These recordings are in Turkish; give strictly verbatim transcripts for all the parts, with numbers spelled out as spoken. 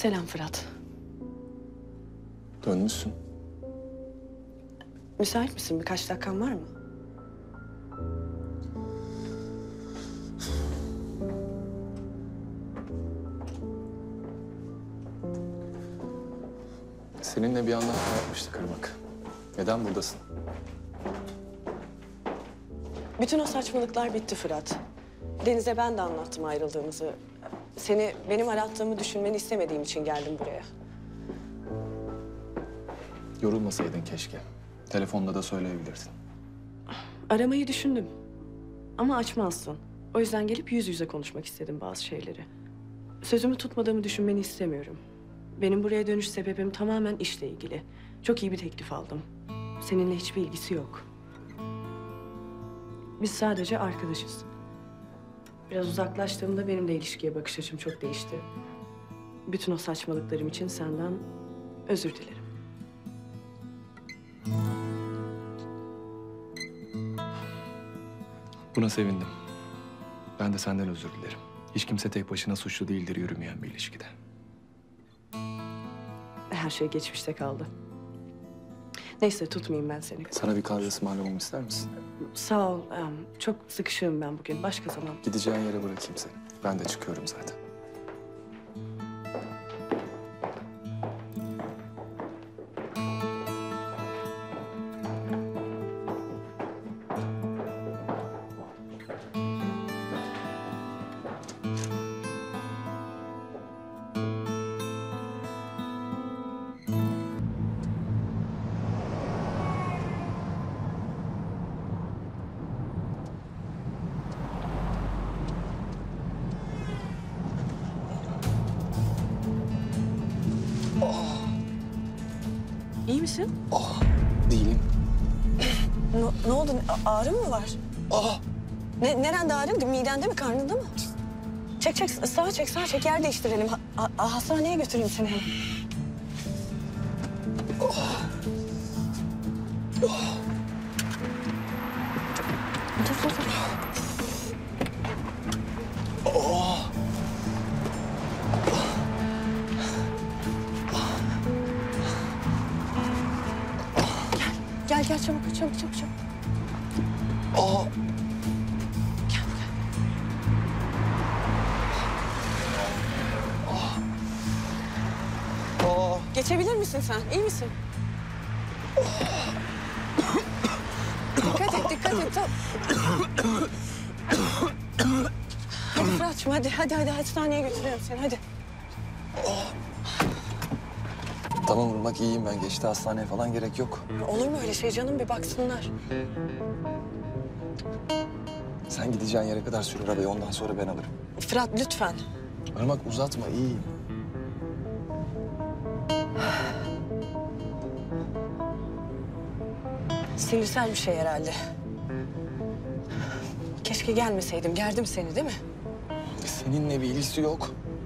Selam Fırat. Dönmüşsün. Müsait misin? Birkaç dakikan var mı? Seninle bir anlaşma yapmıştık Irmak. Neden buradasın? Bütün o saçmalıklar bitti Fırat. Deniz'e ben de anlattım ayrıldığımızı. Seni benim arattığımı düşünmeni istemediğim için geldim buraya. Yorulmasaydın keşke. Telefonda da söyleyebilirdin. Aramayı düşündüm. Ama açmazsın. O yüzden gelip yüz yüze konuşmak istedim bazı şeyleri. Sözümü tutmadığımı düşünmeni istemiyorum. Benim buraya dönüş sebebim tamamen işle ilgili. Çok iyi bir teklif aldım. Seninle hiçbir ilgisi yok. Biz sadece arkadaşız. Biraz uzaklaştığımda benim de ilişkiye bakış açım çok değişti. Bütün o saçmalıklarım için senden özür dilerim. Buna sevindim. Ben de senden özür dilerim. Hiç kimse tek başına suçlu değildir yürümeyen bir ilişkide. Her şey geçmişte kaldı. Neyse tutmayayım ben seni. Sana bir kahve ısmarlamamı ister misin? Sağ ol. em, Çok sıkışığım ben bugün. Başka zaman. Gideceğin yere bırakayım seni. Ben de çıkıyorum zaten. İyi misin? Oh, değilim. Ne, ne oldu? A- Ağrın mı var? Oh, Ne, nerede ağrın? Midende mi, karnında mı? Çek çek, sağa çek, sağa çek. Yer değiştirelim. Ha, ha- hastaneye götüreyim seni hemen. Dur, dur, dur. Gel, gel çabuk, çabuk, çabuk, çabuk. oh. Gel, gel. Oh. Geçebilir misin sen? İyi misin? Dikkat et, dikkat et. Tamam. Hadi Fırat'cığım, hadi, hadi, hadi. Hastaneye götürüyorum seni, hadi. Tamam Irmak, iyiyim ben. Geçti, hastaneye falan gerek yok. Olur mu öyle şey canım? Bir baksınlar. Sen gideceğin yere kadar sür arabayı, ondan sonra ben alırım. Fırat lütfen. Irmak uzatma, iyiyim. Sinirsel bir şey herhalde. Keşke gelmeseydim. Gerdim seni değil mi? Seninle bir ilgisi yok.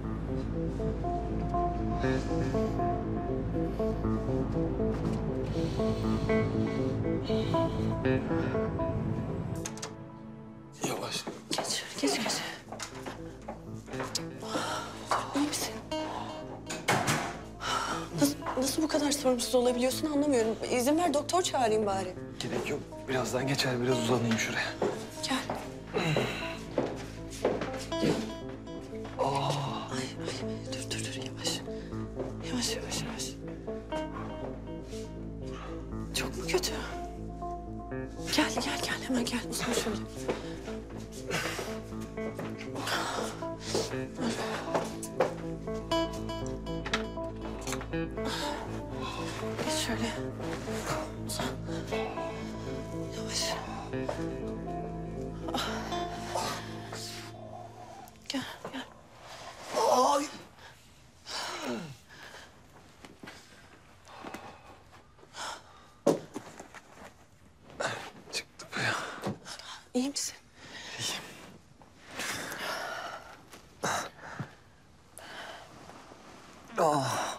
Yavaş. Geç, geç, geç. İyi misin? Nasıl, nasıl bu kadar sorumsuz olabiliyorsun anlamıyorum. İzin ver, doktor çağırayım bari. Gerek yok. Birazdan geçer, biraz uzanayım şuraya. Gel. Oh. Ay, ay, ay. Dur, dur, dur. Yavaş. Yavaş, yavaş, yavaş. Çok mu kötü? Gel, gel, gel. Hemen gel. Uzan şöyle. Geç şöyle. Uzan. Yavaş. Gel, gel. Ay. Çıktı bu ya. İyi misin? İyiyim. Ah.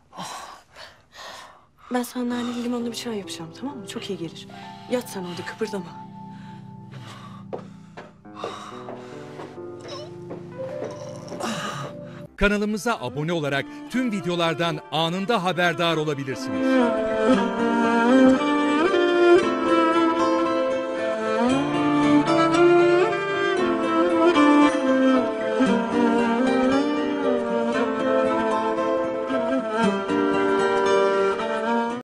Ben sana naneli limonlu bir çay yapacağım, tamam mı? Çok iyi gelir. Yat sen orada, kıpırdama. Kanalımıza abone olarak tüm videolardan anında haberdar olabilirsiniz.